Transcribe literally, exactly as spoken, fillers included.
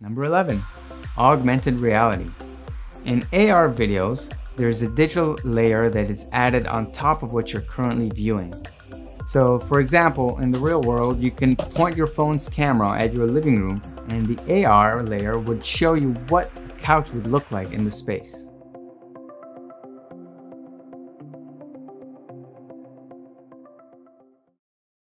Number eleven, augmented reality. In A R videos, there's a digital layer that is added on top of what you're currently viewing. So for example, in the real world, you can point your phone's camera at your living room and the A R layer would show you what a couch would look like in the space.